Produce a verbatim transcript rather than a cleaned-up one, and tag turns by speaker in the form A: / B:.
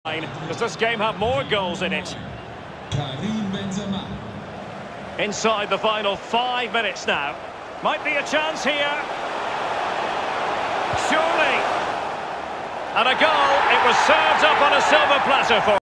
A: Does this game have more goals in it? Inside the final five minutes now. Might be a chance here. Surely. And a goal. It was served up on a silver platter for